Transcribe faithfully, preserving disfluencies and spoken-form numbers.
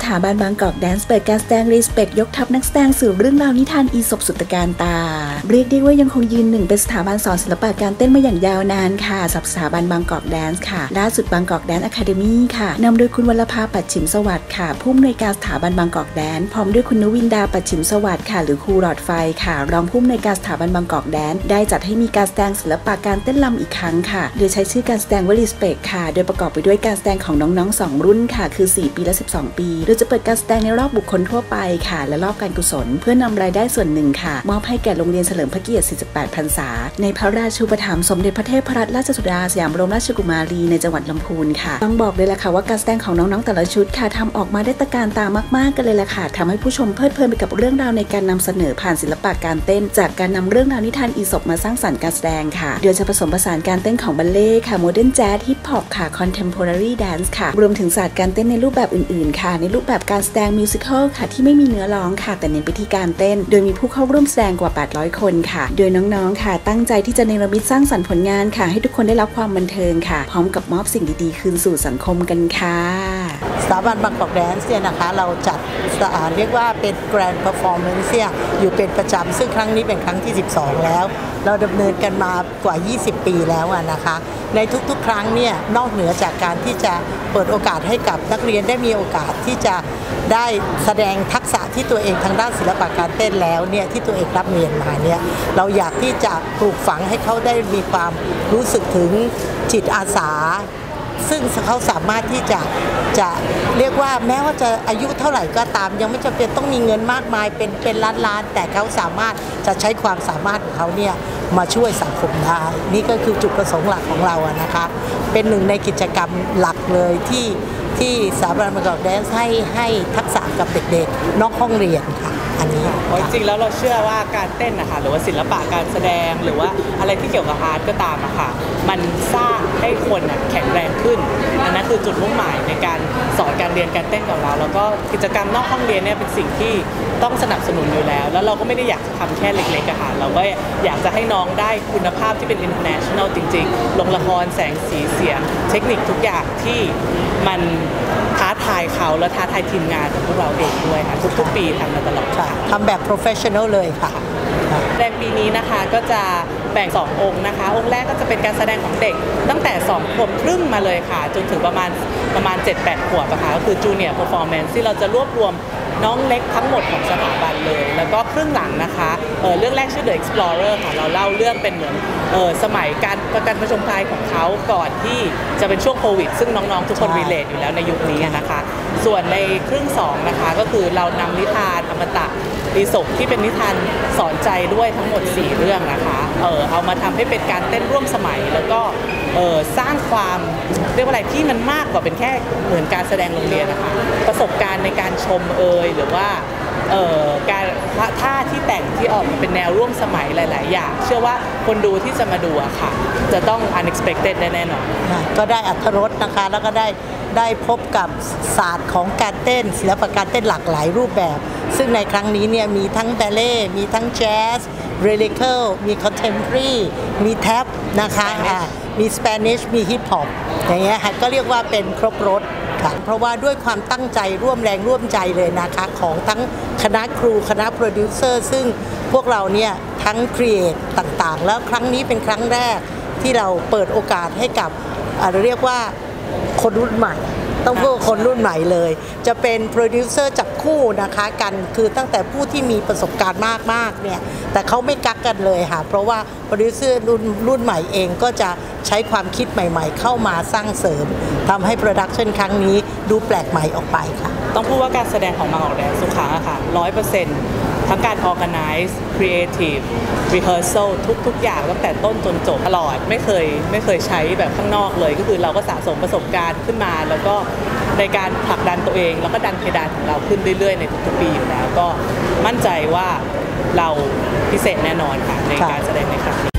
ถาบันบางกอกแดนซ์เปิดการแสดงรีสเปกยกทัพนักแสดงสู่เรื่องราวนิทานอีสปสุตการตาเรียกได้ว่ายังคงยืนหนึ่งเป็นสถาบันสอนศิลปะการเต้นมาอย่างยาวนานค่ะสำหรับสถาบันบางกอกแดนซ์ค่ะล่าสุดบางกอกแดนซ์อะคาเดมี่ค่ะนำโดยคุณวรภาปัจฉิมสวัสดิ์ค่ะผู้อำนวยการสถาบันบางกอกแดนซ์พร้อมด้วยคุณนวินดาปัจฉิมสวัสดิ์ค่ะหรือครูหลอดไฟค่ะรองผู้อำนวยการสถาบันบางกอกแดนซ์ได้จัดให้มีการแสดงศิลปะการเต้นรำอีกครั้งค่ะโดยใช้ชื่อการแสดงว่ารีสเปกค่ะโดยประกอบไปด้วยการแสดงของน้องๆสองรุ่นค่ะคือสี่ปีและสิบสองปีโดยจะเปิดการแสดงในรอบบุคคลทั่วไปค่ะและรอบการกุศลเพื่อนำรายได้ส่วนหนึ่งค่ะมอบให้แก่โรงเรียนเฉลิมพระเกียรติสี่สิบแปดพรรษาในพระราชูปถัมภ์สมเด็จพระเทพรัตนราชสุดาสยามบรมราชกุมารีในจังหวัดลำพูนค่ะต้องบอกเลยล่ะค่ะว่าการแสดงของน้องๆแต่ละชุดค่ะทำออกมาได้ตระการตามากๆกันเลยล่ะค่ะทำให้ผู้ชมเพลิดเพลินไปกับเรื่องราวในการนำเสนอผ่านศิลปะการเต้นจากการนำเรื่องราวนิทานอีสปมาสร้างสรรค์การแสดงค่ะโดยจะผสมผสานการเต้นของบัลเล่ต์ค่ะโมเดิร์นแจ๊สฮิปฮอปค่ะคอนเทมพอรารีแดนซ์ค่ะรวมถึงศาสตร์การเต้นในรูปแบบอื่นๆค่ะในรูปแบบการแสดงมิวสิควลค่ะที่ไม่มีเนื้อร้องค่ะแต่เน้นไปที่การเต้นโดยมีผู้เข้าร่วมแสดงกว่าแปดร้อยคนค่ะโดยน้องๆค่ะตั้งใจที่จะเนรมิตสร้างสรรค์ผลงานค่ะให้ทุกคนได้รับความบันเทิงค่ะพร้อมกับมอบสิ่งดีๆคืนสู่สังคมกันค่ะสถาบันบางกอกแดนซ์เนี่ยนะคะเราจัดเรียกว่าเป็นแกรนด์เพอร์ฟอร์แมนซ์เนี่ยอยู่เป็นประจำซึ่งครั้งนี้เป็นครั้งที่สิบสองแล้วเราดำเนินกันมากว่ายี่สิบปีแล้วนะคะในทุกๆครั้งเนี่ยนอกเหนือจากการที่จะเปิดโอกาสให้กับนักเรียนได้มีโอกาสที่จะได้แสดงทักษะที่ตัวเองทางด้านศิลปะการเต้นแล้วเนี่ยที่ตัวเองรับเรียนมาเนี่ยเราอยากที่จะปลูกฝังให้เขาได้มีความรู้สึกถึงจิตอาสาซึ่งเขาสามารถที่จะจะเรียกว่าแม้ว่าจะอายุเท่าไหร่ก็ตามยังไม่จำเป็นต้องมีเงินมากมายเป็นเป็นล้านล้านแต่เขาสามารถจะใช้ความสามารถของเขาเนี่ยมาช่วยสังคมได้นี่ก็คือจุดประสงค์หลักของเราอะนะคะเป็นหนึ่งในกิจกรรมหลักเลยที่ที่สถาบันบางกอกแดนซ์ให้ให้ทักษะกับเด็กๆนอกห้องเรียนค่ะอันนี้จริงๆแล้วเราเชื่อว่าการเต้นนะคะหรือว่าศิลปะการแสดงหรือว่าอะไรที่เกี่ยวกับอาร์ตก็ตามอะค่ะมันสร้างให้คนแข็งแรงขึ้นอันนั้นคือจุดมุ่งหมายในการสอนการเรียนการเต้นกับเราแล้วก็กิจกรรมนอกห้องเรียนเนี่ยเป็นสิ่งที่ต้องสนับสนุนอยู่แล้วแล้วเราก็ไม่ได้อยากทำแค่เล็กๆอะค่ะเราก็อยากจะให้น้องได้คุณภาพที่เป็น international จริงๆลงละครแสงสีเสียงเทคนิคทุกอย่างที่มันท้าทายเขาและท้าทายทีมงานของพวกเราเองด้วยค่ะทุกๆปีทำมาตลอดค่ะทำแบบ professional เลยค่ะแสดงปีนี้นะคะก็จะแบ่งสององค์นะคะองค์แรกก็จะเป็นการแสดงของเด็กตั้งแต่สองขวบครึ่งมาเลยค่ะจนถึงประมาณประมาณ เจ็ดแปด ขวบนะคะก็คือ Junior Performance ที่เราจะรวบรวมน้องเล็กทั้งหมดของสถาบันเลยแล้วก็ครึ่งหลังนะคะเเรื่องแรกชื่อ The Explorer ค่ะเราเล่าเรื่องเป็นเหมือนสมัยการประกันประชมภัยของเขาก่อนที่จะเป็นช่วงโควิดซึ่งน้องๆทุกคนรีเลทอยู่แล้วในยุคนี้นะคะส่วนในครึ่งสองนะคะก็คือเรานำนิทานอมตะอีสปที่เป็นนิทานสอนใจด้วยทั้งหมดสี่เรื่องนะคะเออเอามาทำให้เป็นการเต้นร่วมสมัยแล้วก็เออสร้างความเรียกว่าอะไรที่มันมากกว่าเป็นแค่เหมือนการแสดงโรงเรียนนะคะประสบการณ์ในการชมเอยหรือว่าเอ่อการท่าที่แต่งที่ออกมาเป็นแนวร่วมสมัยหลายๆอย่างเชื่อว่าคนดูที่จะมาดูอะค่ะจะต้อง unexpected แน่นอนก็ได้อรรถรสนะคะแล้วก็ได้ได้พบกับศาสตร์ของการเต้นศิลปะการเต้นหลากหลายรูปแบบซึ่งในครั้งนี้เนี่ยมีทั้งบัลเล่ต์มีทั้งแจ๊สเรลิเคิลมีคอนเทมพอรารีมีแท็บนะคะมีสเปนิชมีฮิปฮอปอย่างเงี้ยค่ะก็เรียกว่าเป็นครบรสค่ะเพราะว่าด้วยความตั้งใจร่วมแรงร่วมใจเลยนะคะของทั้งคณะครูคณะโปรดิวเซอร์ซึ่งพวกเราเนี่ยทั้งครีเอทต่างๆแล้วครั้งนี้เป็นครั้งแรกที่เราเปิดโอกาสให้กับเรียกว่าคนรุ่นใหม่ต้องพูดคนรุ่นใหม่เลยจะเป็นโปรดิวเซอร์จับคู่นะคะกันคือตั้งแต่ผู้ที่มีประสบการณ์มากๆเนี่ยแต่เขาไม่กักกันเลยค่ะเพราะว่าโปรดิวเซอร์รุ่นรุ่นใหม่เองก็จะใช้ความคิดใหม่ๆเข้ามาสร้างเสริมทำให้โปรดักชันครั้งนี้ดูแปลกใหม่ออกไปค่ะต้องพูดว่าการแสดงของบางกอกแดนซ์ทุกครั้งอะค่ะ ร้อยเปอร์เซ็นต์ ทั้งการ organize creative rehearsal ทุกๆอย่างตั้งแต่ต้นจนจบตลอดไม่เคยไม่เคยใช้แบบข้างนอกเลยก็คือเราก็สะสมประสบการณ์ขึ้นมาแล้วก็ในการผลักดันตัวเองแล้วก็ดันเพดานของเราขึ้นเรื่อยๆในทุกๆปีอยู่แล้วก็มั่นใจว่าเราพิเศษแน่นอนค่ะในการแสดงในครั้งนี้